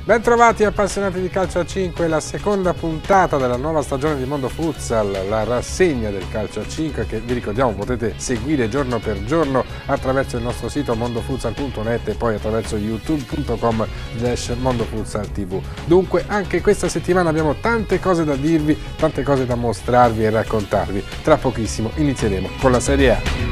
Bentrovati appassionati di calcio a 5, la seconda puntata della nuova stagione di Mondo Futsal, la rassegna del calcio a 5 che vi ricordiamo potete seguire giorno per giorno attraverso il nostro sito mondofutsal.net e poi attraverso youtube.com/mondofutsaltv. Dunque anche questa settimana abbiamo tante cose da dirvi, tante cose da mostrarvi e raccontarvi. Tra pochissimo inizieremo con la Serie A.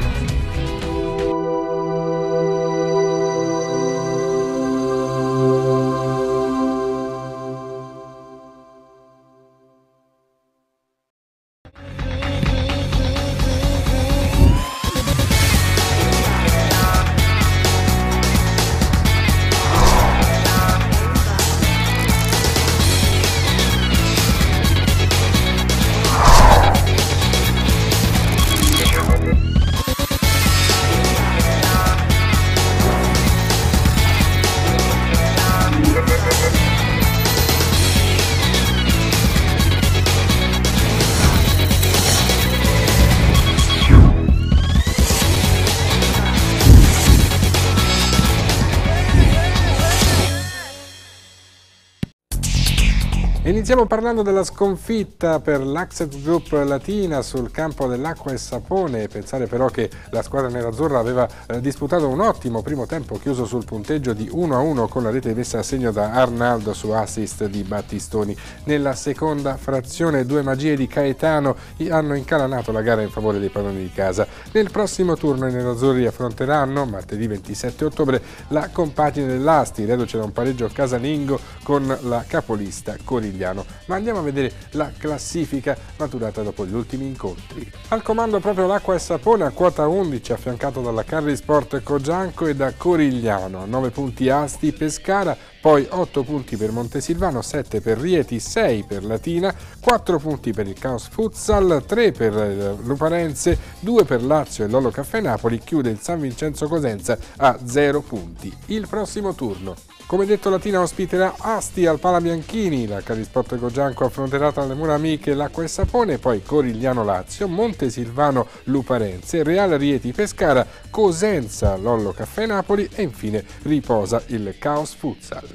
Iniziamo parlando della sconfitta per l'Axet Group Latina sul campo dell'Acqua e Sapone. Pensare però che la squadra nerazzurra aveva disputato un ottimo primo tempo chiuso sul punteggio di 1-1 con la rete messa a segno da Arnaldo su assist di Battistoni. Nella seconda frazione due magie di Caetano hanno incalanato la gara in favore dei padroni di casa. Nel prossimo turno i nerazzurri affronteranno martedì 27 ottobre la compagine dell'Asti, reduce da un pareggio casalingo con la capolista Corigliano. Ma andiamo a vedere la classifica maturata dopo gli ultimi incontri. Al comando proprio l'Acqua e Sapone a quota 11, affiancato dalla Carrisport Cogianco e da Corigliano. A 9 punti Asti Pescara, poi 8 punti per Montesilvano, 7 per Rieti, 6 per Latina, 4 punti per il Caos Futsal, 3 per Luparense, 2 per Lazio e Lollo Caffè Napoli. Chiude il San Vincenzo Cosenza a 0 punti. Il prossimo turno, come detto, Latina ospiterà Asti al Palabianchini, la Carrisport Cogianco affronterà tra le mura amiche l'Acqua e Sapone, poi Corigliano Lazio, Montesilvano Luparense, Real Rieti Pescara, Cosenza Lollo Caffè Napoli e infine riposa il Caos Futsal.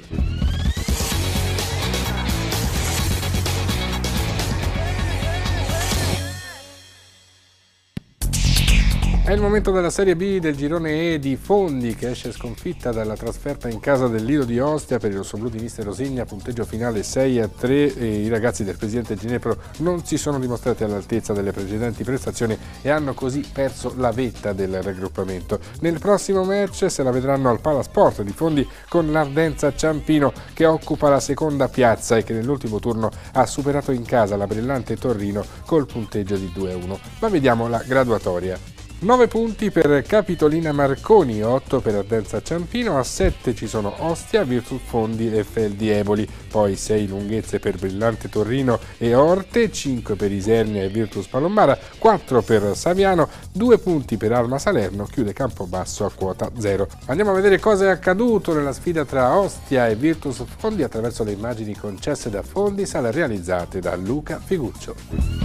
È il momento della Serie B del girone E di Fondi, che esce sconfitta dalla trasferta in casa del Lido di Ostia per i rossoblù di mister Rosigna, punteggio finale 6-3 e i ragazzi del presidente Ginepro non si sono dimostrati all'altezza delle precedenti prestazioni e hanno così perso la vetta del raggruppamento. Nel prossimo match se la vedranno al Palasport di Fondi con l'Ardenza Ciampino, che occupa la seconda piazza e che nell'ultimo turno ha superato in casa la brillante Torrino col punteggio di 2-1. Ma vediamo la graduatoria. 9 punti per Capitolina Marconi, 8 per Ardenza Ciampino, a 7 ci sono Ostia, Virtus Fondi e Feldi Eboli, poi 6 lunghezze per Brillante Torrino e Orte, 5 per Isernia e Virtus Palombara, 4 per Saviano, 2 punti per Alma Salerno, chiude Campobasso a quota 0. Andiamo a vedere cosa è accaduto nella sfida tra Ostia e Virtus Fondi attraverso le immagini concesse da Fondisal realizzate da Luca Figuccio.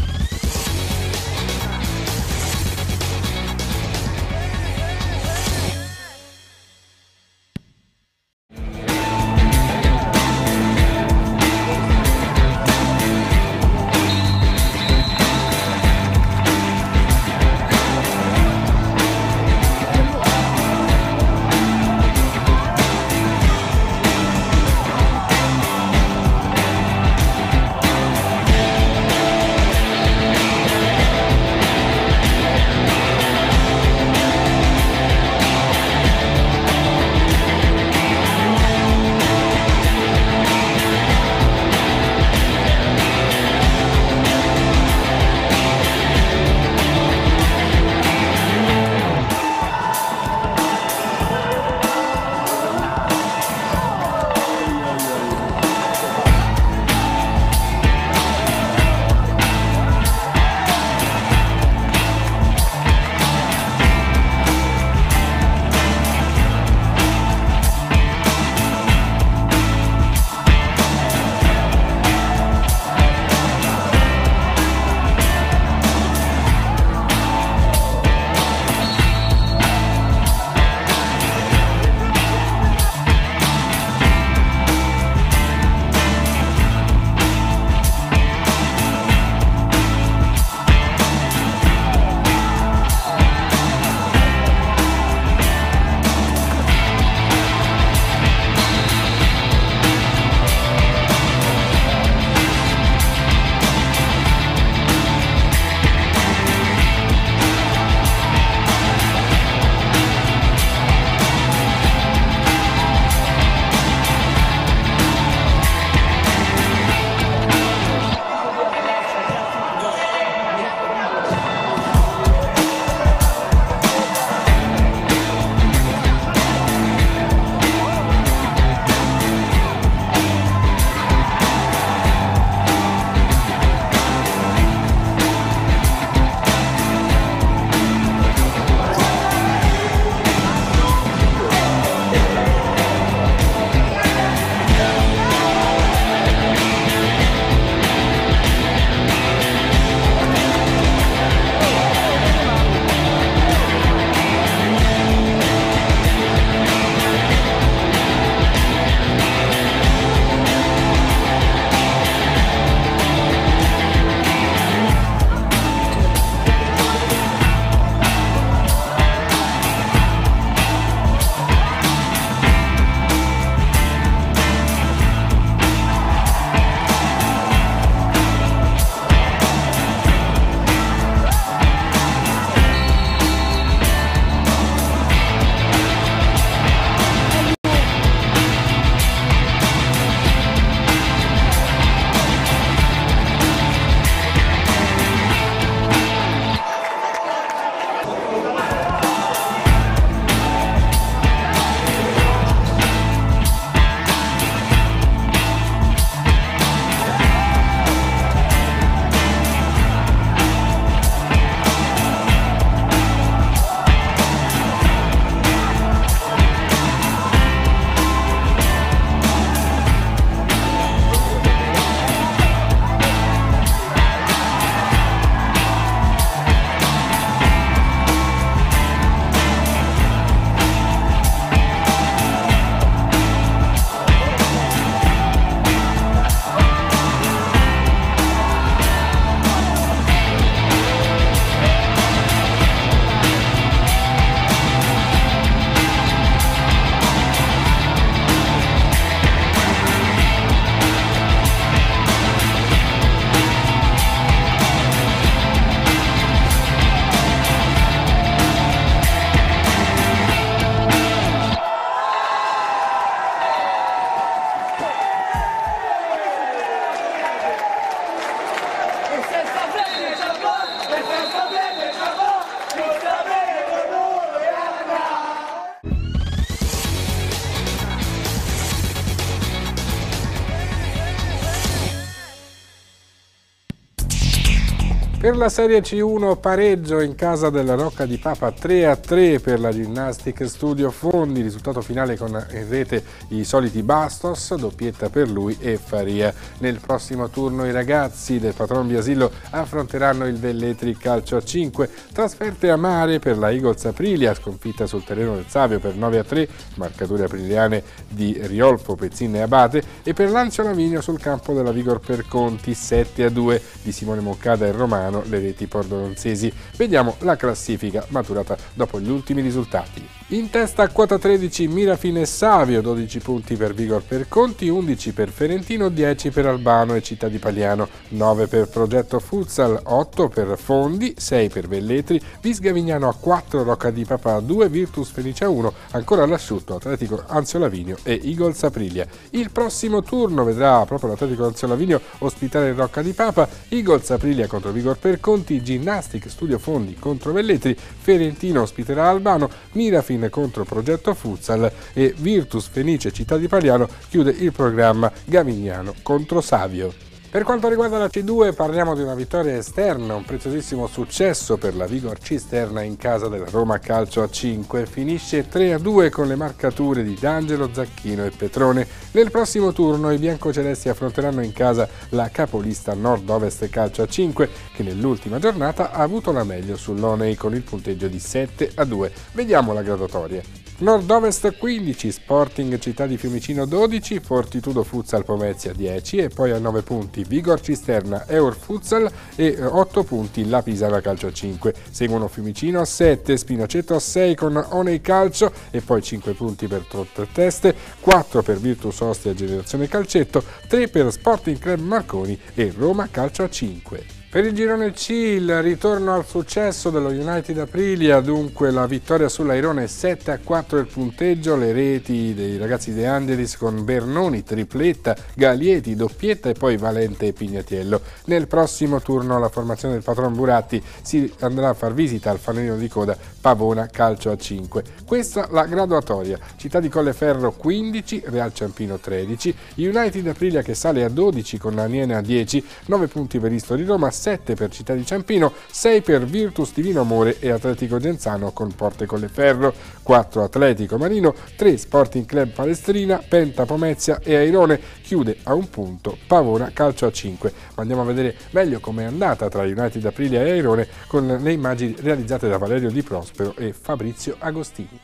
Per la Serie C1 pareggio in casa della Rocca di Papa 3-3 per la Gymnastic Studio Fondi, risultato finale con in rete i soliti Bastos, doppietta per lui e Faria. Nel prossimo turno i ragazzi del Patron Biasillo affronteranno il Velletri Calcio a 5, trasferte amare per la Eagles Aprilia, sconfitta sul terreno del Savio per 9-3, marcature apriliane di Riolfo, Pezzin e Abate, e per Lancio Lavinio sul campo della Vigor Perconti 7-2 di Simone Moncada e Romano, le reti pordenonzesi. Vediamo la classifica maturata dopo gli ultimi risultati. In testa a quota 13 Mirafine e Savio, 12 punti per Vigor Perconti, 11 per Ferentino, 10 per Albano e Città di Pagliano, 9 per Progetto Futsal, 8 per Fondi, 6 per Velletri, Vis Gavignano a 4, Rocca di Papa a 2, Virtus Fenice a 1, ancora all'asciutto Atletico Anzio Lavinio e Eagles Aprilia. Il prossimo turno vedrà proprio l'Atletico Anzio Lavinio ospitare il Rocca di Papa, Eagles Aprilia contro Vigor Perconti, Gymnastic Studio Fondi contro Velletri, Ferentino ospiterà Albano, Mirafine contro Progetto Futsal e Virtus Fenice Città di Pagliano chiude il programma Gavignano contro Savio. Per quanto riguarda la C2 parliamo di una vittoria esterna, un preziosissimo successo per la Vigor Cisterna in casa della Roma Calcio a 5, finisce 3-2 con le marcature di D'Angelo, Zacchino e Petrone. Nel prossimo turno i biancocelesti affronteranno in casa la capolista Nord-Ovest Calcio a 5 che nell'ultima giornata ha avuto la meglio sull'Onei con il punteggio di 7-2. Vediamo la graduatoria. Nord-Ovest 15, Sporting Città di Fiumicino 12, Fortitudo Futsal Pomezia 10 e poi a 9 punti Vigor Cisterna Eur Futsal e 8 punti la Pisana Calcio a 5. Seguono Fiumicino a 7, Spinaceto a 6 con Onei Calcio e poi 5 punti per Trot Teste, 4 per Virtus Ostia Generazione Calcetto, 3 per Sporting Club Marconi e Roma Calcio a 5. Per il girone C il ritorno al successo dello United Aprilia, dunque la vittoria sull'Airone 7-4 il punteggio, le reti dei ragazzi De Angelis con Bernoni, tripletta, Galieti, doppietta e poi Valente e Pignatiello. Nel prossimo turno la formazione del Patron Buratti si andrà a far visita al fanalino di coda Pavona Calcio a 5. Questa la graduatoria, Città di Colleferro 15, Real Ciampino 13, United Aprilia che sale a 12 con Aniene a 10, 9 punti per Isto di Roma, 7 per Città di Ciampino, 6 per Virtus Divino Amore e Atletico Genzano con Porte Colleferro, 4 Atletico Marino, 3 Sporting Club Palestrina, Penta Pomezia e Airone, chiude a un punto Pavona Calcio a 5. Ma andiamo a vedere meglio com'è andata tra United Aprilia e Airone con le immagini realizzate da Valerio Di Prospero e Fabrizio Agostini.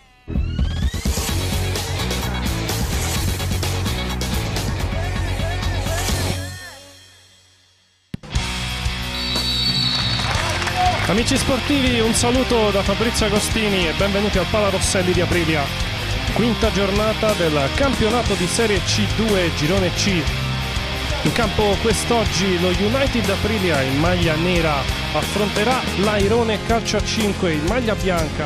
Amici sportivi, un saluto da Fabrizio Agostini e benvenuti al Pala Rosselli di Aprilia. Quinta giornata del campionato di Serie C2 Girone C. In campo quest'oggi lo United Aprilia in maglia nera affronterà l'Airone Calcio a 5 in maglia bianca.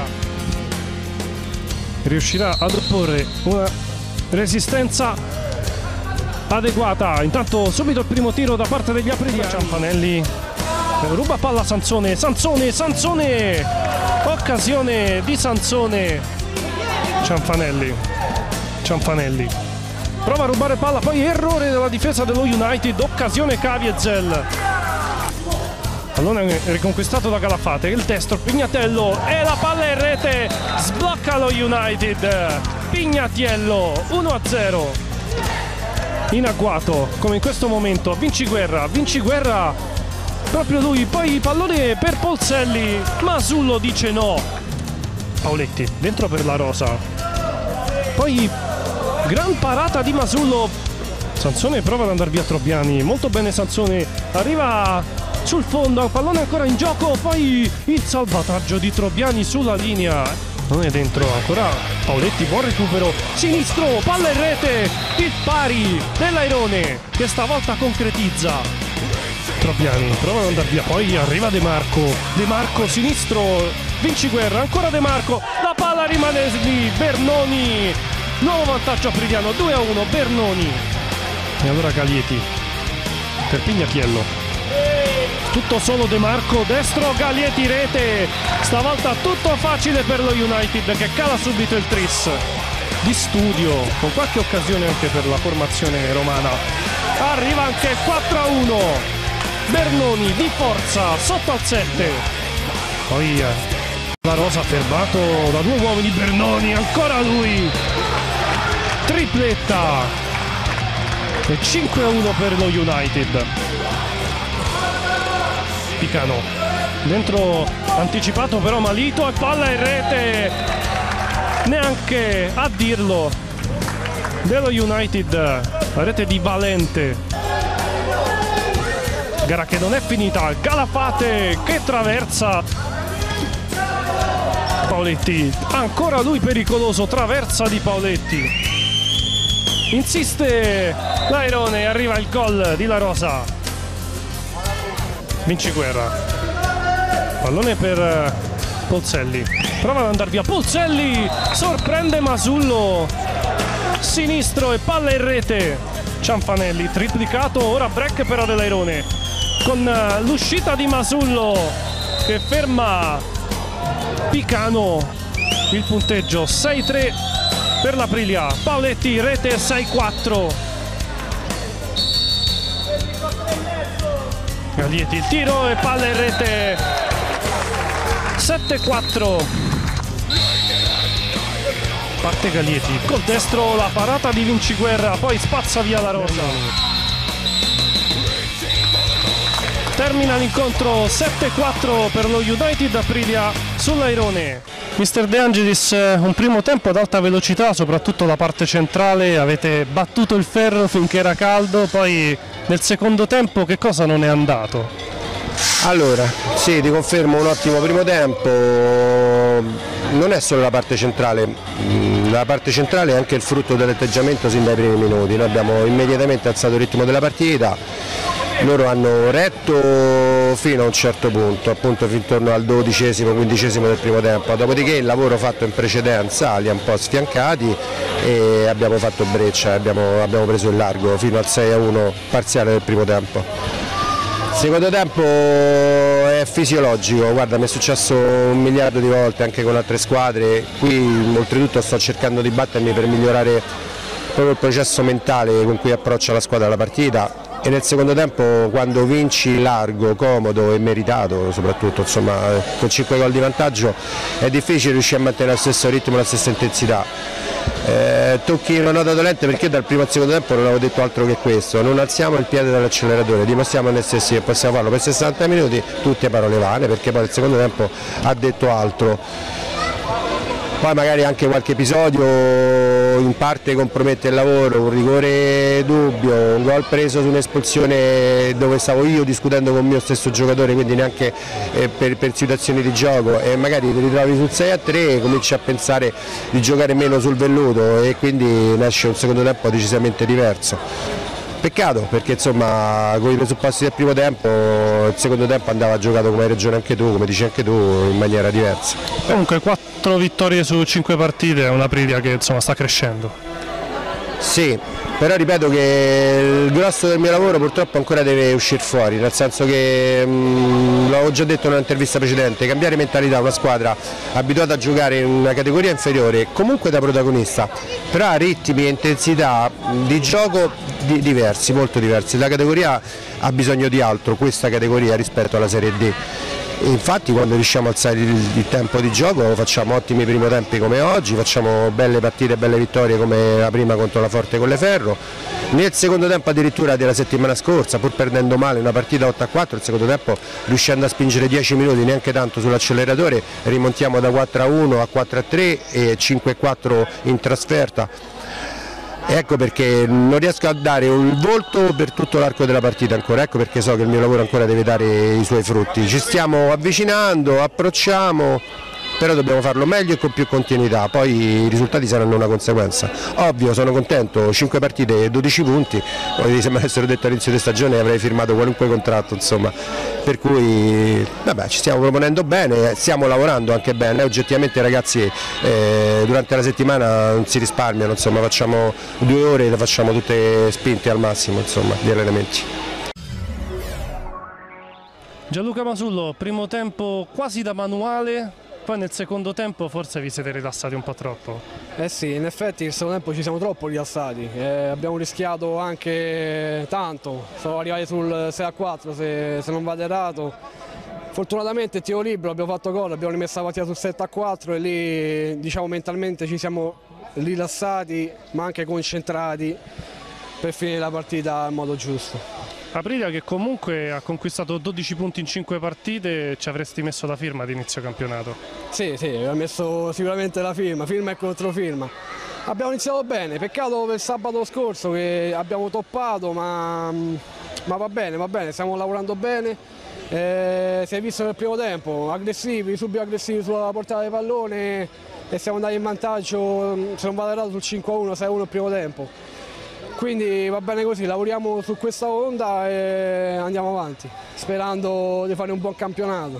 Riuscirà ad opporre una resistenza adeguata. Intanto subito il primo tiro da parte degli apriliani. Ciampanelli ruba palla Sansone, occasione di Sansone, Ciampanelli prova a rubare palla, poi errore della difesa dello United, occasione Caviezel, pallone riconquistato da Calafate, il destro Pignatiello e la palla in rete, sblocca lo United, Pignatiello 1-0 in agguato come in questo momento, Vinci Guerra proprio lui, poi pallone per Polselli, Masullo dice no, Paoletti dentro per la Rosa, poi gran parata di Masullo, Sansone prova ad andare via Trobiani, molto bene Sansone, arriva sul fondo, pallone ancora in gioco, poi il salvataggio di Trobiani sulla linea, non è dentro ancora, Paoletti buon recupero, sinistro, palla in rete, il pari dell'Airone che stavolta concretizza. Trobiani prova ad andare via, poi arriva De Marco sinistro, Vinci Guerra, ancora De Marco, la palla rimane lì, Bernoni, nuovo vantaggio apriliano, 2-1 Bernoni e allora Galieti per Pignatiello, tutto solo De Marco, destro Galieti rete, stavolta tutto facile per lo United che cala subito il tris di Studio con qualche occasione anche per la formazione romana, arriva anche il 4-1 Bernoni di forza sotto al 7. Poi la Rosa fermato da due uomini. Bernoni, ancora lui, tripletta e 5-1 per lo United. Picano dentro, anticipato però Malito, e palla in rete, neanche a dirlo, dello United, la rete di Valente. Gara che non è finita, Calafate che traversa, Paoletti, ancora lui pericoloso, traversa di Paoletti, insiste l'Airone, arriva il gol di La Rosa. Vinciguerra, pallone per Polzelli, prova ad andare via Polzelli, sorprende Masullo, sinistro e palla in rete. Cianfanelli, triplicato, ora break per Adelairone con l'uscita di Masullo che ferma Picano. Il punteggio 6-3 per l'Aprilia. Paoletti, rete 6-4. Gaglietti, il tiro e palla in rete 7-4. Parte Gaglietti col destro, la parata di Vinciguerra, poi spazza via La Rosa. Termina l'incontro 7-4 per lo United Aprilia sull'Airone. Mister De Angelis, un primo tempo ad alta velocità, soprattutto la parte centrale, avete battuto il ferro finché era caldo, poi nel secondo tempo che cosa non è andato? Allora, sì, ti confermo un ottimo primo tempo, non è solo la parte centrale è anche il frutto dell'atteggiamento sin dai primi minuti. Noi abbiamo immediatamente alzato il ritmo della partita, loro hanno retto fino a un certo punto, appunto fin intorno al 12°-15° del primo tempo, dopodiché il lavoro fatto in precedenza li ha un po' sfiancati e abbiamo fatto breccia, abbiamo preso il largo fino al 6-1 parziale del primo tempo. Secondo tempo è fisiologico, guarda, mi è successo 1 miliardo di volte anche con altre squadre, qui oltretutto sto cercando di battermi per migliorare proprio il processo mentale con cui approccia la squadra alla partita, e nel secondo tempo quando vinci largo, comodo e meritato soprattutto, insomma, con 5 gol di vantaggio è difficile riuscire a mantenere lo stesso ritmo e la stessa intensità. Tocchi una nota dolente perché dal primo al secondo tempo non avevo detto altro che questo: non alziamo il piede dall'acceleratore, dimostriamo a noi stessi che possiamo farlo per 60 minuti, tutte parole vane, perché poi nel secondo tempo ha detto altro. Poi magari anche qualche episodio in parte compromette il lavoro, un rigore dubbio, un gol preso su un'espulsione dove stavo io discutendo con il mio stesso giocatore, quindi neanche per situazioni di gioco, e magari ti ritrovi sul 6-3 e cominci a pensare di giocare meno sul velluto e quindi nasce un secondo tempo decisamente diverso. Peccato, perché insomma con i presupposti del primo tempo il secondo tempo andava giocato, come hai ragione anche tu, come dici anche tu, in maniera diversa. Comunque 4 vittorie su 5 partite, è una Aprilia che insomma sta crescendo. Sì, però ripeto che il grosso del mio lavoro purtroppo ancora deve uscire fuori, nel senso che l'avevo già detto in un'intervista precedente, cambiare mentalità a una squadra abituata a giocare in una categoria inferiore, comunque da protagonista, però ha ritmi e intensità di gioco diversi, molto diversi. La categoria ha bisogno di altro, questa categoria, rispetto alla Serie D. E infatti quando riusciamo a alzare il tempo di gioco facciamo ottimi primi tempi come oggi, facciamo belle partite, belle vittorie come la prima contro la Forte Colleferro. Nel secondo tempo addirittura della settimana scorsa, pur perdendo male una partita 8-4, il secondo tempo riuscendo a spingere 10 minuti, neanche tanto sull'acceleratore, rimontiamo da 4-1 a 4-3 e 5-4 in trasferta. Ecco perché non riesco a dare un volto per tutto l'arco della partita ancora, ecco perché so che il mio lavoro ancora deve dare i suoi frutti. Ci stiamo avvicinando, approcciamo, però dobbiamo farlo meglio e con più continuità, poi i risultati saranno una conseguenza. Ovvio, sono contento, 5 partite e 12 punti, se me l'avessero detto all'inizio di stagione avrei firmato qualunque contratto, insomma, per cui vabbè, ci stiamo proponendo bene, stiamo lavorando anche bene, oggettivamente ragazzi durante la settimana non si risparmiano, insomma, facciamo 2 ore e le facciamo tutte spinte al massimo, insomma, di allenamenti. Gianluca Masullo, primo tempo quasi da manuale, poi nel secondo tempo forse vi siete rilassati un po' troppo. Eh sì, in effetti il secondo tempo ci siamo troppo rilassati, abbiamo rischiato anche tanto, siamo arrivati sul 6-4 se non vado errato. Fortunatamente il tiro libero, abbiamo fatto gol, abbiamo rimesso la partita sul 7-4 e lì diciamo mentalmente ci siamo rilassati ma anche concentrati per finire la partita in modo giusto. Aprilia che comunque ha conquistato 12 punti in 5 partite, ci avresti messo la firma ad inizio campionato? Sì, ho messo sicuramente la firma e controfirma. Abbiamo iniziato bene, peccato per sabato scorso che abbiamo toppato, ma va bene, stiamo lavorando bene. Si è visto nel primo tempo, subito aggressivi sulla portata del pallone e siamo andati in vantaggio, se non vado errato, sul 5-1, 6-1 il primo tempo. Quindi va bene così, lavoriamo su questa onda e andiamo avanti, sperando di fare un buon campionato.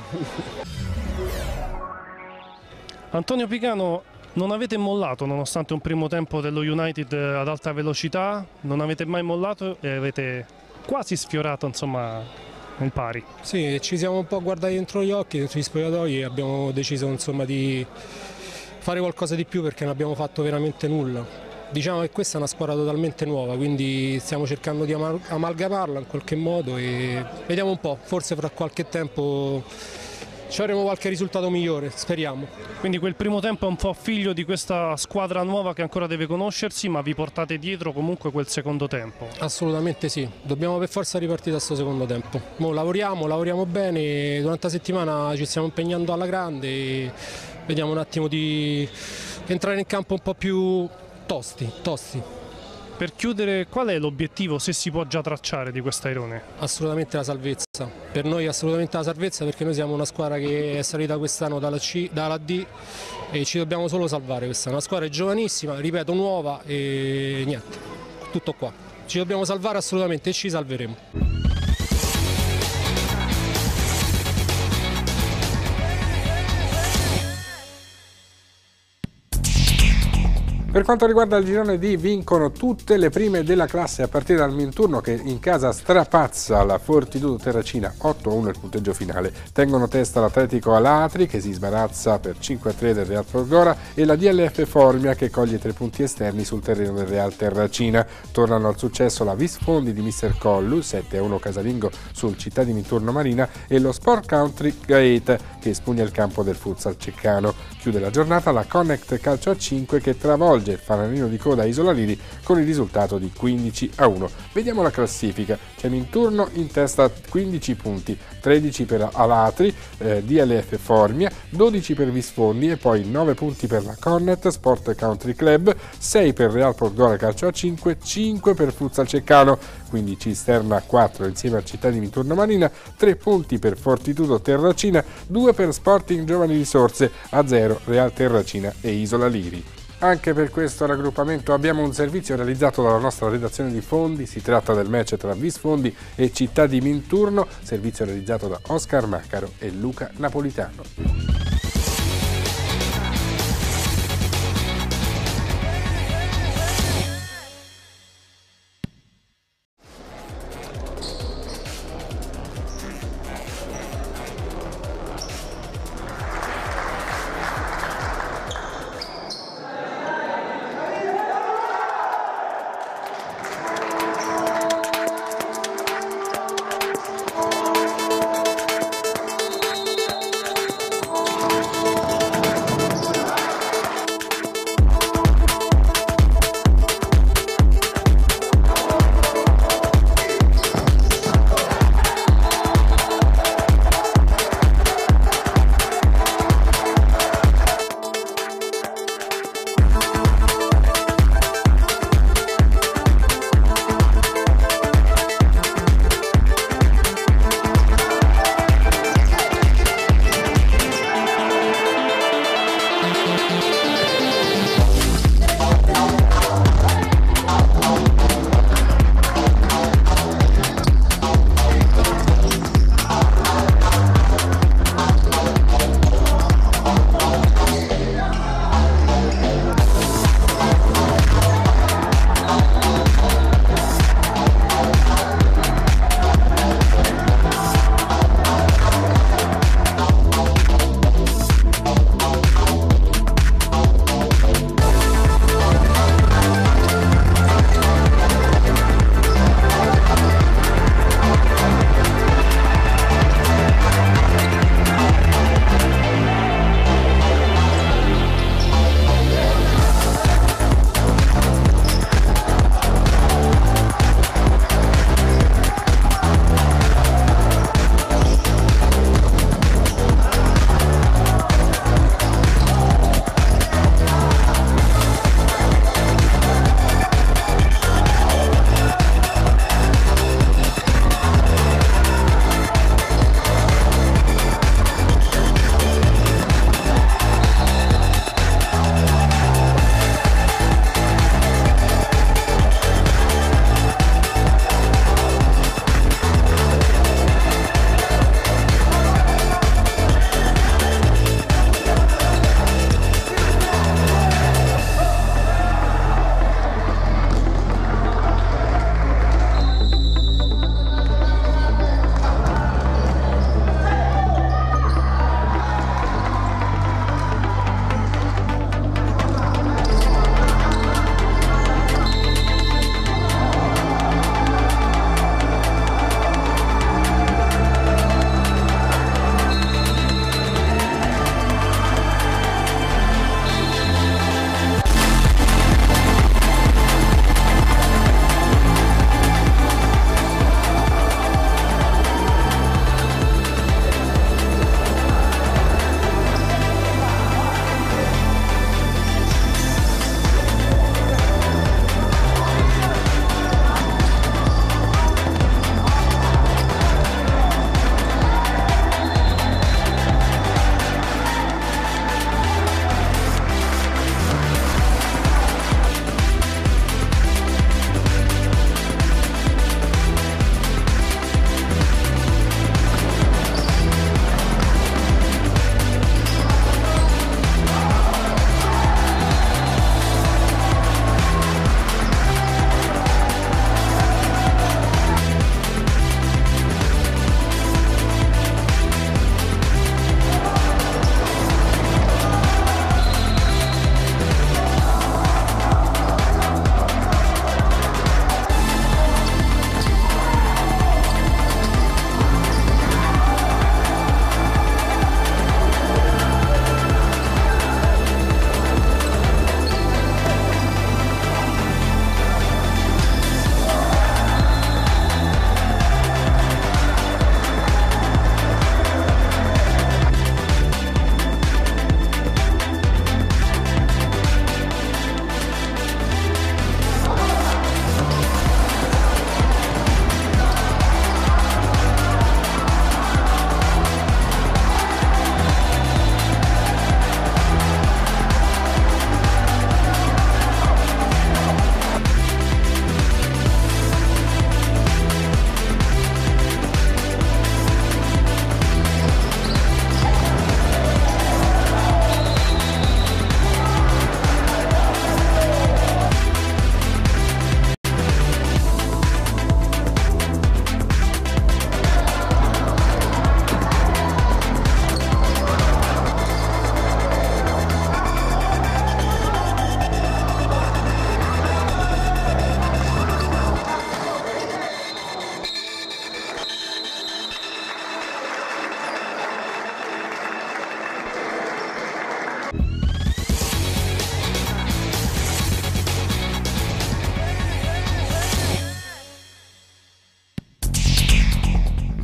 Antonio Picano, non avete mollato nonostante un primo tempo dello United ad alta velocità, non avete mai mollato e avete quasi sfiorato insomma il pari. Sì, ci siamo un po' guardati dentro gli occhi, dentro gli spogliatoi e abbiamo deciso insomma di fare qualcosa di più perché non abbiamo fatto veramente nulla. Diciamo che questa è una squadra totalmente nuova, quindi stiamo cercando di amalgamarla in qualche modo e vediamo un po', forse fra qualche tempo ci avremo qualche risultato migliore, speriamo. Quindi quel primo tempo è un po' figlio di questa squadra nuova che ancora deve conoscersi, ma vi portate dietro comunque quel secondo tempo? Assolutamente sì, dobbiamo per forza ripartire da questo secondo tempo. Lavoriamo bene, durante la settimana ci stiamo impegnando alla grande e vediamo un attimo di entrare in campo un po' più tosti. Per chiudere, qual è l'obiettivo, se si può già tracciare, di quest'Airone? Assolutamente la salvezza, per noi assolutamente la salvezza perché noi siamo una squadra che è salita quest'anno dalla D e ci dobbiamo solo salvare quest'anno. Una squadra giovanissima, ripeto, nuova e niente, tutto qua. Ci dobbiamo salvare assolutamente e ci salveremo. Per quanto riguarda il girone D, vincono tutte le prime della classe a partire dal Minturno che in casa strapazza la Fortitudo Terracina 8-1 il punteggio finale. Tengono testa l'Atletico Alatri che si sbarazza per 5-3 del Real Folgora e la DLF Formia che coglie 3 punti esterni sul terreno del Real Terracina. Tornano al successo la Visfondi di Mr. Collu 7-1 casalingo sul Città di Minturno Marina e lo Sport Country Gaeta che spugna il campo del futsal ceccano. Chiude la giornata la Connect Calcio a 5 che travolge il fanalino di coda Isola Liri con il risultato di 15-1. Vediamo la classifica. C'è Minturno in testa a 15 punti, 13 per Alatri, DLF Formia, 12 per Visfondi e poi 9 punti per la Connet Sport Country Club, 6 per Real Folgora Calcio a 5, 5 per Futsal Ceccano, quindi Cisterna 4 insieme a Città di Minturno Marina, 3 punti per Fortitudo Terracina, 2 per Sporting Giovani Risorse, a 0 Real Terracina e Isola Liri. Anche per questo raggruppamento abbiamo un servizio realizzato dalla nostra redazione di Fondi, si tratta del match tra Visfondi e Città di Minturno, servizio realizzato da Oscar Maccaro e Luca Napolitano.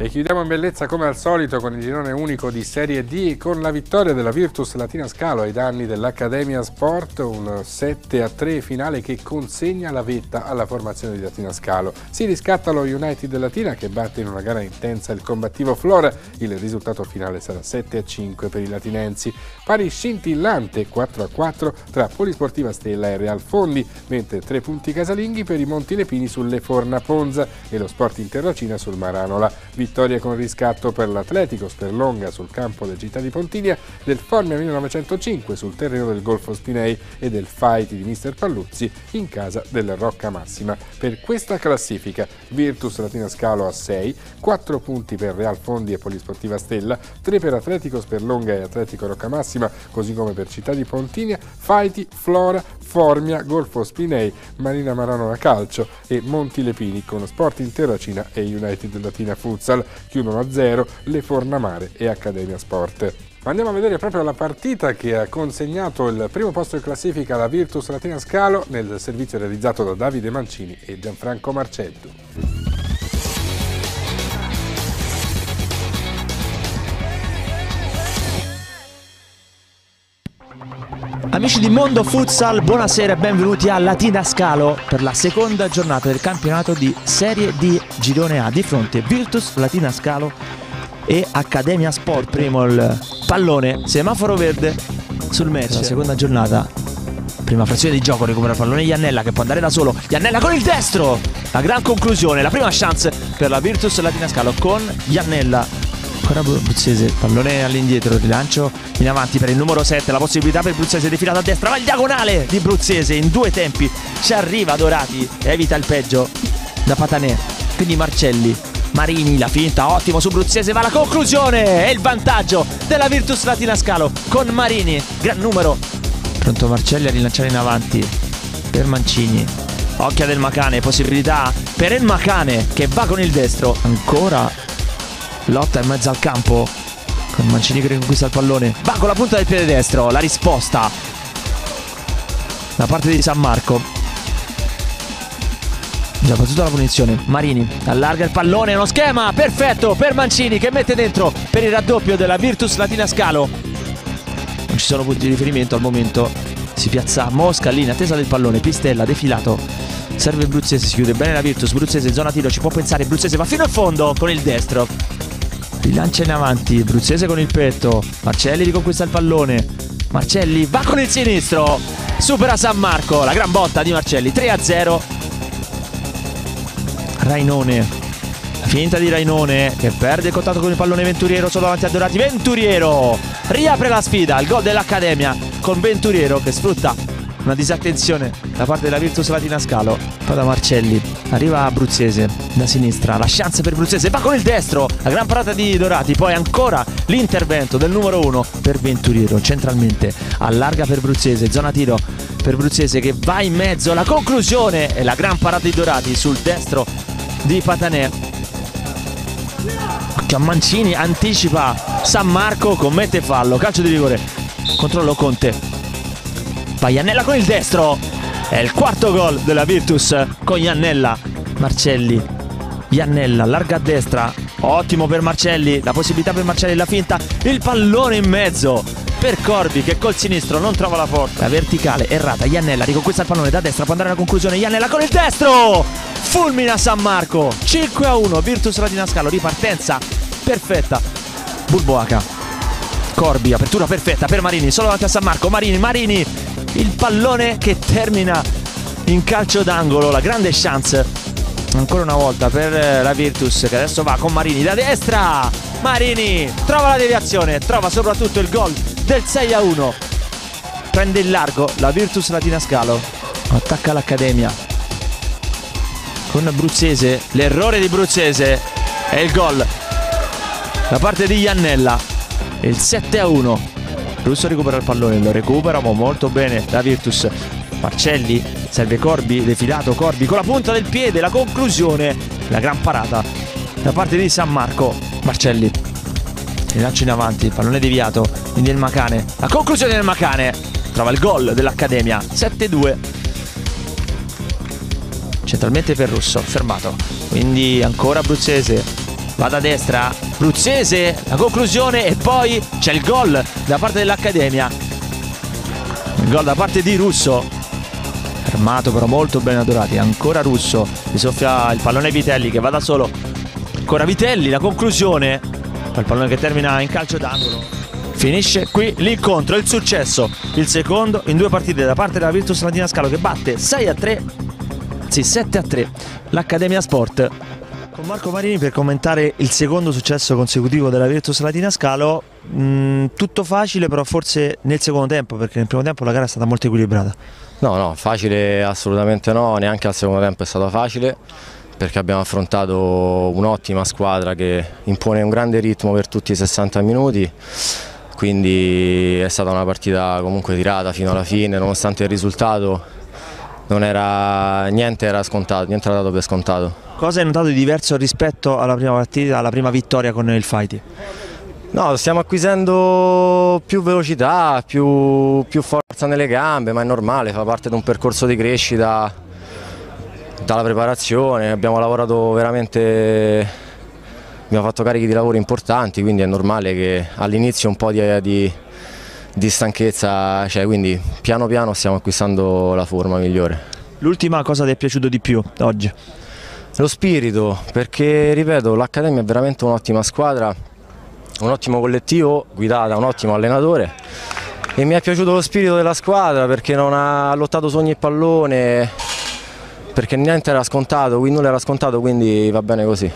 E chiudiamo in bellezza come al solito con il girone unico di Serie D con la vittoria della Virtus Latina Scalo ai danni dell'Accademia Sport, un 7-3 finale che consegna la vetta alla formazione di Latina Scalo. Si riscatta lo United Latina che batte in una gara intensa il combattivo Flora, il risultato finale sarà 7-5 per i latinensi. Pari scintillante 4-4 tra Polisportiva Stella e Real Fondi, mentre 3 punti casalinghi per i Montilepini sulle Forna Ponza e lo Sport Interlacina sul Maranola. Vittoria con riscatto per l'Atletico Sperlonga sul campo del Città di Pontiglia, del Formia 1905 sul terreno del Golfo Spinei e del Fight di Mister Palluzzi in casa del Rocca Massima. Per questa classifica Virtus Latina Scalo a 6, 4 punti per Real Fondi e Polisportiva Stella, 3 per Atletico Sperlonga e Atletico Rocca Massima, così come per Città di Pontiglia, Fight, Flora, Formia, Golfo Spinei, Marina Maranola Calcio e Montilepini con Sport Interlacina e United Latina Futsal. Chiudono a 0 le Fornamare e Accademia Sport. Andiamo a vedere proprio la partita che ha consegnato il primo posto in classifica alla Virtus Latina Scalo nel servizio realizzato da Davide Mancini e Gianfranco Marcetto. Amici di Mondo Futsal, buonasera e benvenuti a Latina Scalo per la seconda giornata del campionato di Serie D Girone A. Di fronte Virtus Latina Scalo e Accademia Sport. Primo il pallone, semaforo verde sul match. La seconda giornata, prima frazione di gioco, recupera il pallone Iannella che può andare da solo. Iannella con il destro, la gran conclusione, la prima chance per la Virtus Latina Scalo con Iannella. Ancora Bruzzese, pallone all'indietro, rilancio in avanti per il numero 7, la possibilità per Bruzzese defilato a destra, va il diagonale di Bruzzese in 2 tempi, ci arriva Dorati, evita il peggio da Patanè, quindi Marcelli, Marini, la finta, ottimo su Bruzzese, va la conclusione e il vantaggio della Virtus Latina Scalo con Marini, gran numero, pronto Marcelli a rilanciare in avanti per Mancini, occhia del Macane, possibilità per il Macane che va con il destro, ancora lotta in mezzo al campo con Mancini che conquista il pallone, va con la punta del piede destro, la risposta da parte di San Marco, già battuta la punizione, Marini allarga il pallone, uno schema perfetto per Mancini che mette dentro per il raddoppio della Virtus Latina Scalo. Non ci sono punti di riferimento al momento, si piazza Mosca lì in attesa del pallone, Pistella defilato, serve Bruzzese, si chiude bene la Virtus, Bruzzese zona tiro, ci può pensare, Bruzzese va fino al fondo con il destro, rilancia in avanti, Bruzzese con il petto, Marcelli riconquista il pallone, Marcelli va con il sinistro, supera San Marco, la gran botta di Marcelli, 3-0. Rainone, finta di Rainone che perde il contatto con il pallone Venturiero solo davanti a Dorati, Venturiero riapre la sfida, il gol dell'Accademia con Venturiero che sfrutta una disattenzione da parte della Virtus Latina Scalo, poi da Marcelli arriva Bruzzese da sinistra, la chance per Bruzzese, va con il destro, la gran parata di Dorati, poi ancora l'intervento del numero 1 per Venturiero, centralmente allarga per Bruzzese, zona tiro per Bruzzese che va in mezzo, la conclusione e la gran parata di Dorati sul destro di Patanè, occhio a Mancini, anticipa San Marco, commette fallo, calcio di rigore, controllo Conte, va Iannella con il destro, è il quarto gol della Virtus con Iannella, Marcelli, Iannella allarga a destra, ottimo per Marcelli, la possibilità per Marcelli, la finta, il pallone in mezzo per Corbi che col sinistro non trova la porta, la verticale errata, Iannella riconquista il pallone da destra, può andare alla conclusione, Iannella con il destro, fulmina San Marco, 5-1 Virtus Latina Scalo, ripartenza perfetta, Bulboaca, Corbi, apertura perfetta per Marini, solo davanti a San Marco, Marini, il pallone che termina in calcio d'angolo, la grande chance ancora una volta per la Virtus che adesso va con Marini da destra, Marini trova la deviazione, trova soprattutto il gol del 6-1, prende il largo la Virtus Latina Scalo, attacca l'Accademia con Bruzzese, l'errore di Bruzzese e il gol da parte di Iannella, il 7-1. Russo recupera il pallone, lo recupera molto bene la Virtus, Marcelli serve Corbi, defilato Corbi con la punta del piede, la conclusione, la gran parata da parte di San Marco, Marcelli rilancio in avanti, il pallone deviato, quindi il Macane, la conclusione del Macane, trova il gol dell'Accademia, 7-2, centralmente per Russo, fermato, quindi ancora Bruzzese, va da destra, Bruzzese, la conclusione e poi c'è il gol da parte dell'Accademia, il gol da parte di Russo, fermato però molto bene Adorati, ancora Russo, si soffia il pallone ai Vitelli che va da solo, ancora Vitelli, la conclusione, il pallone che termina in calcio d'angolo. Finisce qui l'incontro, il successo, il secondo in 2 partite da parte della Virtus Latina Scalo che batte 6-3, anzi 7-3 l'Accademia Sport. Con Marco Marini per commentare il secondo successo consecutivo della Virtus Latina Scalo, tutto facile però forse nel secondo tempo, perché nel primo tempo la gara è stata molto equilibrata. No, facile assolutamente no, neanche al secondo tempo è stato facile, perché abbiamo affrontato un'ottima squadra che impone un grande ritmo per tutti i 60 minuti. Quindi è stata una partita comunque tirata fino alla fine, nonostante il risultato niente era scontato, niente era dato per scontato. Cosa hai notato di diverso rispetto alla prima partita, alla prima vittoria con il Fighty? No, stiamo acquisendo più velocità, più forza nelle gambe, ma è normale, fa parte di un percorso di crescita dalla preparazione, abbiamo lavorato veramente... Abbiamo fatto carichi di lavoro importanti, quindi è normale che all'inizio un po' di stanchezza c'è, quindi piano piano stiamo acquistando la forma migliore. L'ultima cosa ti è piaciuto di più oggi? Lo spirito, perché ripeto, l'Accademia è veramente un'ottima squadra, un ottimo collettivo guidato da un ottimo allenatore e mi è piaciuto lo spirito della squadra perché non ha lottato su ogni pallone, perché niente era scontato, nulla era scontato, quindi va bene così.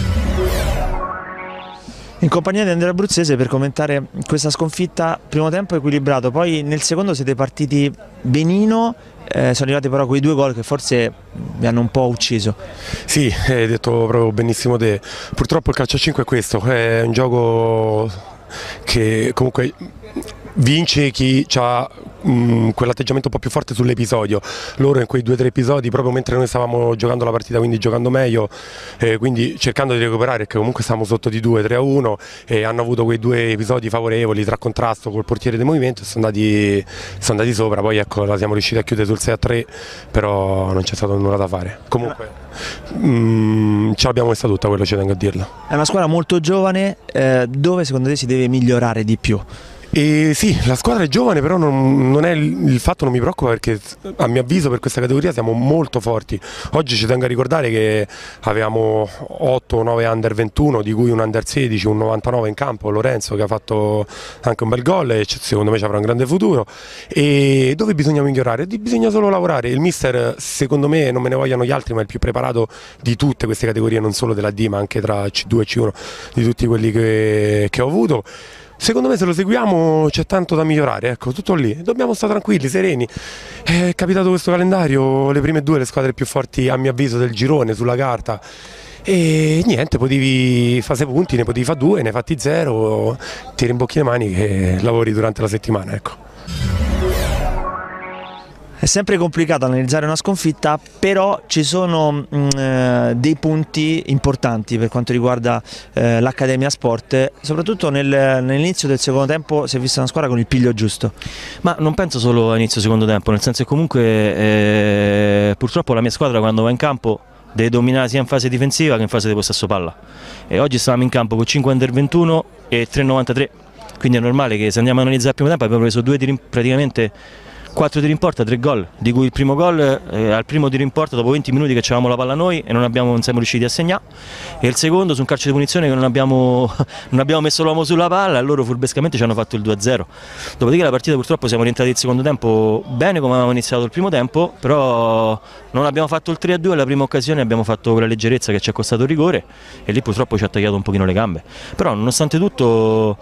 In compagnia di Andrea Bruzzese per commentare questa sconfitta, primo tempo equilibrato, poi nel secondo siete partiti benino, sono arrivati però quei 2 gol che forse vi hanno un po' ucciso. Sì, hai detto proprio benissimo te, purtroppo il calcio a 5 è questo, è un gioco che comunque vince chi ha quell'atteggiamento un po' più forte sull'episodio. Loro in quei 2-3 episodi, proprio mentre noi stavamo giocando la partita, quindi giocando meglio, quindi cercando di recuperare, perché comunque stavamo sotto di 2-3-1 e hanno avuto quei 2 episodi favorevoli tra contrasto col portiere del movimento e sono andati sopra. Poi ecco, la siamo riusciti a chiudere sul 6-3, però non c'è stato nulla da fare. Comunque ce l'abbiamo messa tutta, quello ci tengo a dirlo. È una squadra molto giovane, dove secondo te si deve migliorare di più? Sì, la squadra è giovane, però non è il fatto, non mi preoccupa, perché a mio avviso per questa categoria siamo molto forti. Oggi ci tengo a ricordare che avevamo 8 o 9 under 21, di cui un under 16, un 99 in campo, Lorenzo, che ha fatto anche un bel gol e secondo me ci avrà un grande futuro. E dove bisogna migliorare? Bisogna solo lavorare. Il mister, secondo me, non me ne vogliano gli altri, ma è il più preparato di tutte queste categorie, non solo della D ma anche tra C2 e C1, di tutti quelli che ho avuto. Secondo me se lo seguiamo c'è tanto da migliorare, ecco, tutto lì, dobbiamo stare tranquilli, sereni. È capitato questo calendario, le prime 2 le squadre più forti a mio avviso del girone sulla carta e niente, potevi fare 6 punti, ne potevi fare 2, ne hai fatti 0, ti rimbocchi le mani e lavori durante la settimana, ecco. È sempre complicato analizzare una sconfitta, però ci sono dei punti importanti per quanto riguarda l'Accademia Sport, soprattutto nell'inizio del secondo tempo si è vista una squadra con il piglio giusto. Ma non penso solo a inizio secondo tempo, nel senso che comunque purtroppo la mia squadra quando va in campo deve dominare sia in fase difensiva che in fase di possesso palla. E oggi stavamo in campo con 5 under 21 e 3,93, quindi è normale che se andiamo a analizzare il primo tempo abbiamo preso praticamente 4 tiri in porta, 3 gol, di cui il primo gol al primo tiro in porta dopo 20 minuti che avevamo la palla noi e non siamo riusciti a segnare, e il secondo su un calcio di punizione che non abbiamo messo l'uomo sulla palla e loro furbescamente ci hanno fatto il 2-0. Dopodiché la partita purtroppo siamo rientrati il secondo tempo bene come avevamo iniziato il primo tempo, però non abbiamo fatto il 3-2 alla prima occasione, abbiamo fatto quella leggerezza che ci ha costato il rigore e lì purtroppo ci ha tagliato un pochino le gambe. Però nonostante tutto,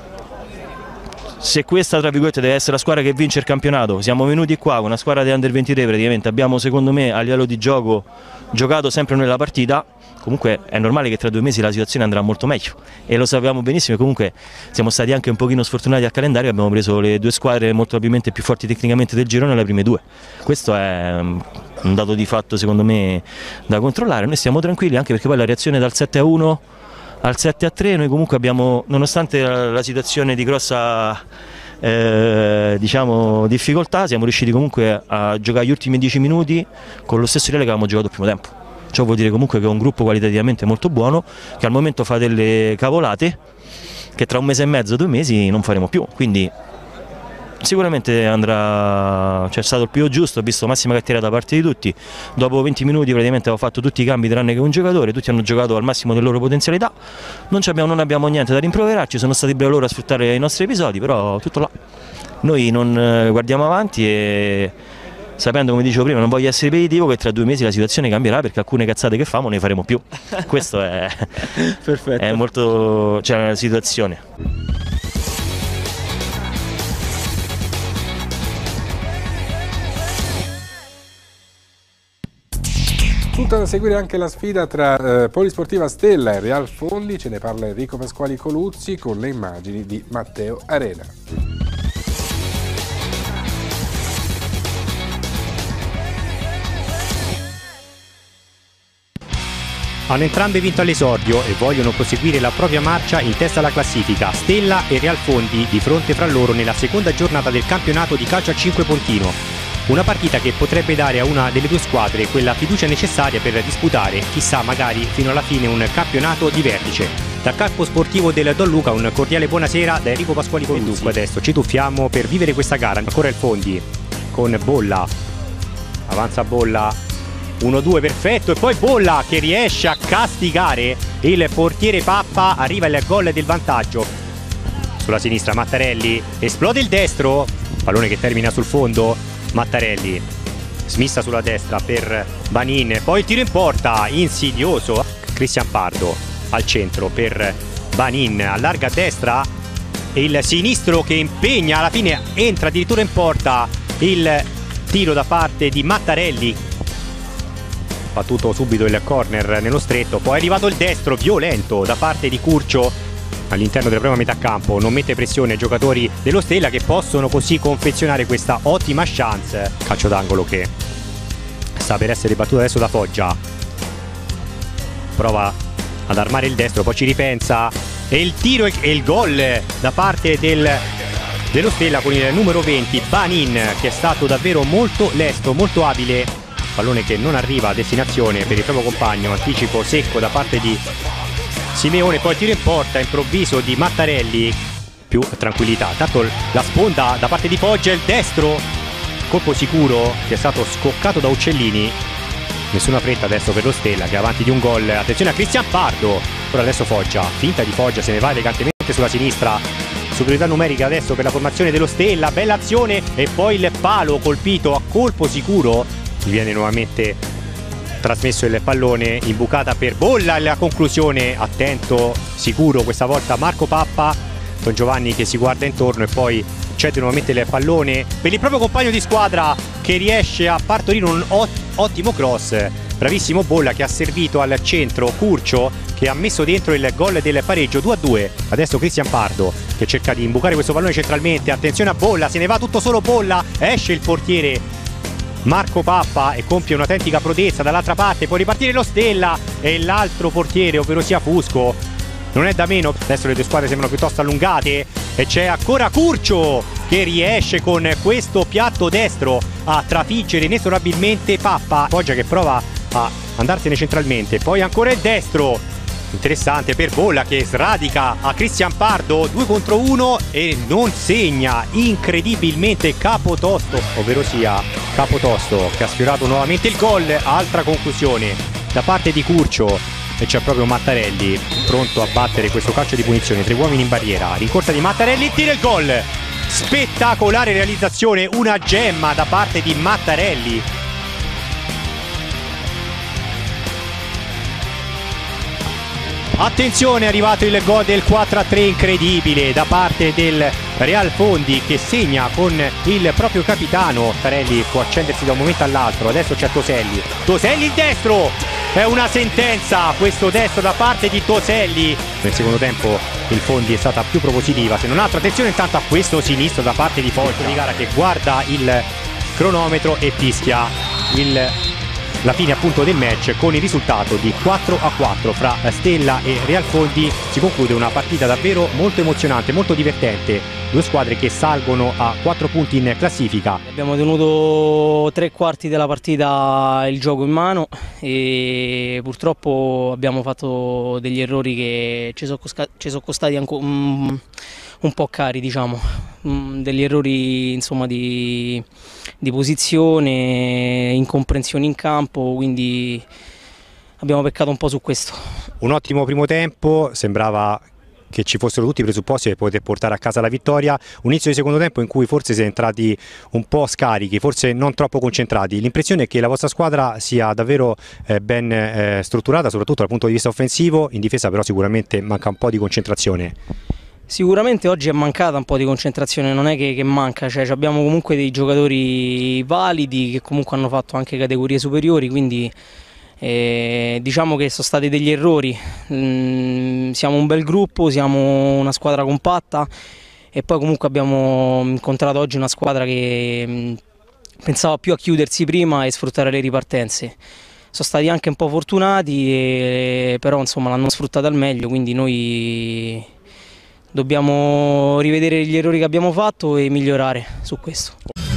se questa tra virgolette deve essere la squadra che vince il campionato, siamo venuti qua con una squadra di under 23, praticamente abbiamo secondo me a livello di gioco giocato sempre nella partita, comunque è normale che tra 2 mesi la situazione andrà molto meglio e lo sappiamo benissimo, e comunque siamo stati anche un pochino sfortunati al calendario, abbiamo preso le 2 squadre molto probabilmente più forti tecnicamente del girone alle prime 2, questo è un dato di fatto secondo me da controllare. Noi stiamo tranquilli anche perché poi la reazione dal 7-1 al 7-3 noi comunque abbiamo, nonostante la situazione di grossa diciamo, difficoltà, siamo riusciti comunque a giocare gli ultimi 10 minuti con lo stesso ideale che avevamo giocato il primo tempo. Ciò vuol dire comunque che è un gruppo qualitativamente molto buono, che al momento fa delle cavolate che tra un mese e mezzo, 2 mesi non faremo più, quindi sicuramente andrà, c'è stato il più giusto, ho visto massima cattiveria da parte di tutti, dopo 20 minuti praticamente avevo fatto tutti i cambi tranne che un giocatore, tutti hanno giocato al massimo delle loro potenzialità, non abbiamo niente da rimproverarci, sono stati bravi loro a sfruttare i nostri episodi, però tutto là. Noi non guardiamo avanti e sapendo, come dicevo prima, non voglio essere ripetitivo, che tra 2 mesi la situazione cambierà perché alcune cazzate che famo ne faremo più. Questo è, è molto, cioè, la situazione. Tutta da seguire anche la sfida tra Polisportiva Stella e Real Fondi, ce ne parla Enrico Pasquali Coluzzi con le immagini di Matteo Arena. Hanno entrambe vinto all'esordio e vogliono proseguire la propria marcia in testa alla classifica. Stella e Real Fondi di fronte fra loro nella seconda giornata del campionato di calcio a 5 Pontino. Una partita che potrebbe dare a una delle due squadre quella fiducia necessaria per disputare, chissà, magari fino alla fine, un campionato di vertice. Dal campo sportivo del Don Luca un cordiale buonasera da Enrico Pasquali Coluzzi. Dunque adesso ci tuffiamo per vivere questa gara. Ancora il Fondi con Bolla, avanza Bolla, 1-2 perfetto, e poi Bolla che riesce a castigare il portiere Pappa, arriva il gol del vantaggio. Sulla sinistra Mattarelli, esplode il destro, pallone che termina sul fondo, Mattarelli smissa sulla destra per Banin, poi il tiro in porta insidioso, Cristian Pardo al centro per Banin, allarga a destra e il sinistro che impegna, alla fine entra addirittura in porta il tiro da parte di Mattarelli. Battuto subito il corner nello stretto, poi è arrivato il destro violento da parte di Curcio all'interno della prima metà campo, non mette pressione ai giocatori dello Stella che possono così confezionare questa ottima chance. Calcio d'angolo che sta per essere battuto adesso da Foggia, prova ad armare il destro, poi ci ripensa e il tiro e il gol da parte dello Stella con il numero 20 Banin, che è stato davvero molto lesto, molto abile. Pallone che non arriva a destinazione per il proprio compagno, anticipo secco da parte di Simeone, poi tiro in porta improvviso di Mattarelli, più tranquillità, tanto la sponda da parte di Foggia, il destro, colpo sicuro che è stato scoccato da Uccellini, nessuna fretta adesso per lo Stella che è avanti di un gol. Attenzione a Cristian Pardo, ora adesso Foggia, finta di Foggia, se ne va elegantemente sulla sinistra, superiorità numerica adesso per la formazione dello Stella, bella azione e poi il palo colpito a colpo sicuro. Gli viene nuovamente trasmesso il pallone, imbucata per Bolla, la conclusione, attento, sicuro questa volta Marco Pappa, Don Giovanni che si guarda intorno e poi cede nuovamente il pallone per il proprio compagno di squadra che riesce a partorire un ottimo cross. Bravissimo Bolla che ha servito al centro Curcio che ha messo dentro il gol del pareggio 2-2. Adesso Cristian Pardo che cerca di imbucare questo pallone centralmente, attenzione a Bolla, se ne va tutto solo Bolla, esce il portiere Marco Pappa e compie un'autentica prodezza dall'altra parte, può ripartire lo Stella e l'altro portiere, ovvero sia Fusco, non è da meno. Adesso le due squadre sembrano piuttosto allungate e c'è ancora Curcio che riesce con questo piatto destro a trafiggere inesorabilmente Pappa. Foggia che prova a andarsene centralmente, poi ancora il destro, interessante per Bolla che sradica a Cristian Pardo, 2 contro 1 e non segna, incredibilmente Capotosto, ovvero sia Capotosto che ha sfiorato nuovamente il gol. Altra conclusione da parte di Curcio e c'è proprio Mattarelli pronto a battere questo calcio di punizione, 3 uomini in barriera, rincorsa di Mattarelli, tira il gol, spettacolare realizzazione, una gemma da parte di Mattarelli. Attenzione, è arrivato il gol del 4-3 incredibile da parte del Real Fondi che segna con il proprio capitano. Tarelli può accendersi da un momento all'altro, adesso c'è Toselli, Toselli il destro, è una sentenza questo destro da parte di Toselli. Nel secondo tempo il Fondi è stata più propositiva se non altro. Attenzione intanto a questo sinistro da parte di Foggia di gara che guarda il cronometro e fischia il la fine appunto del match con il risultato di 4-4 fra Stella e Real Fondi. Si conclude una partita davvero molto emozionante, molto divertente, due squadre che salgono a 4 punti in classifica. Abbiamo tenuto 3/4 della partita il gioco in mano e purtroppo abbiamo fatto degli errori che ci sono costati anche un po' cari, diciamo, degli errori insomma di posizione, incomprensioni in campo, quindi abbiamo peccato un po' su questo. Un ottimo primo tempo, sembrava che ci fossero tutti i presupposti per poter portare a casa la vittoria, un inizio di secondo tempo in cui forse siete entrati un po' scarichi, forse non troppo concentrati. L'impressione è che la vostra squadra sia davvero ben strutturata, soprattutto dal punto di vista offensivo, in difesa però sicuramente manca un po' di concentrazione. Sicuramente oggi è mancata un po' di concentrazione, non è che manca, cioè abbiamo comunque dei giocatori validi che comunque hanno fatto anche categorie superiori, quindi diciamo che sono stati degli errori. Siamo un bel gruppo, siamo una squadra compatta e poi comunque abbiamo incontrato oggi una squadra che pensava più a chiudersi prima e sfruttare le ripartenze. Sono stati anche un po' fortunati, però insomma l'hanno sfruttata al meglio, quindi noi dobbiamo rivedere gli errori che abbiamo fatto e migliorare su questo.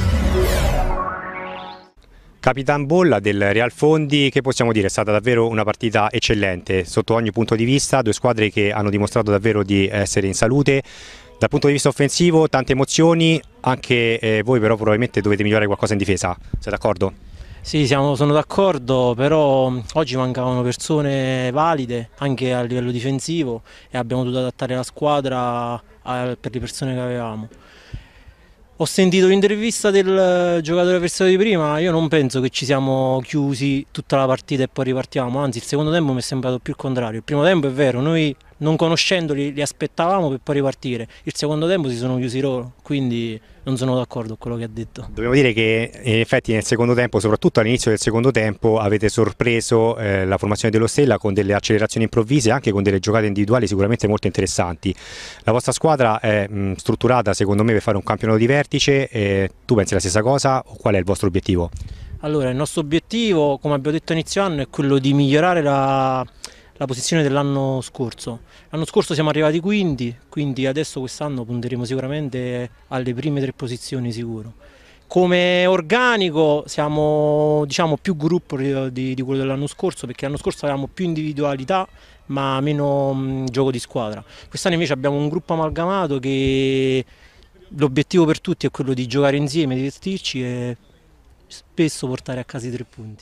Capitan Bolla del Real Fondi, che possiamo dire, è stata davvero una partita eccellente sotto ogni punto di vista, due squadre che hanno dimostrato davvero di essere in salute. Dal punto di vista offensivo tante emozioni, anche voi però probabilmente dovete migliorare qualcosa in difesa, sei d'accordo? Sì, sono d'accordo, però oggi mancavano persone valide anche a livello difensivo e abbiamo dovuto adattare la squadra per le persone che avevamo. Ho sentito l'intervista del giocatore avversario di prima, io non penso che ci siamo chiusi tutta la partita e poi ripartiamo, anzi il secondo tempo mi è sembrato più il contrario. Il primo tempo è vero, noi non conoscendoli li aspettavamo per poi ripartire, il secondo tempo si sono chiusi loro, quindi non sono d'accordo con quello che ha detto. Dobbiamo dire che in effetti nel secondo tempo, soprattutto all'inizio del secondo tempo, avete sorpreso la formazione dello Stella con delle accelerazioni improvvise e anche con delle giocate individuali sicuramente molto interessanti. La vostra squadra è strutturata secondo me per fare un campionato di vertice, tu pensi la stessa cosa o qual è il vostro obiettivo? Allora, il nostro obiettivo, come abbiamo detto a inizio anno, è quello di migliorare la posizione dell'anno scorso. L'anno scorso siamo arrivati quinti, quindi adesso quest'anno punteremo sicuramente alle prime 3 posizioni sicuro. Come organico siamo, diciamo, più gruppo di quello dell'anno scorso, perché l'anno scorso avevamo più individualità ma meno gioco di squadra. Quest'anno invece abbiamo un gruppo amalgamato che l'obiettivo per tutti è quello di giocare insieme, divertirci e spesso portare a casa i 3 punti.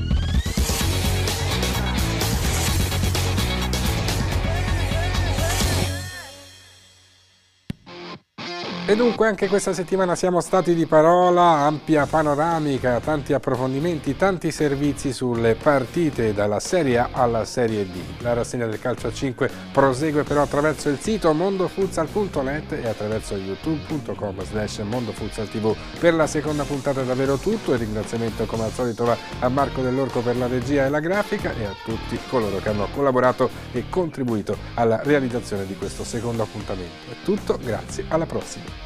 E dunque anche questa settimana siamo stati di parola, ampia panoramica, tanti approfondimenti, tanti servizi sulle partite dalla Serie A alla Serie D. La rassegna del calcio a 5 prosegue però attraverso il sito mondofutsal.net e attraverso youtube.com/mondofutsaltv. Per la seconda puntata è davvero tutto, il ringraziamento come al solito va a Marco Dell'Orco per la regia e la grafica e a tutti coloro che hanno collaborato e contribuito alla realizzazione di questo secondo appuntamento. È tutto, grazie, alla prossima.